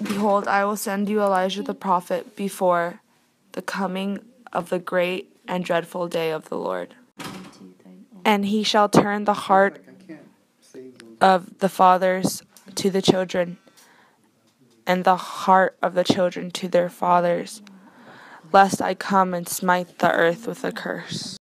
Behold, I will send you Elijah the prophet before the coming of the great and dreadful day of the Lord. And he shall turn the heart of the fathers to the children, and the heart of the children to their fathers, lest I come and smite the earth with a curse.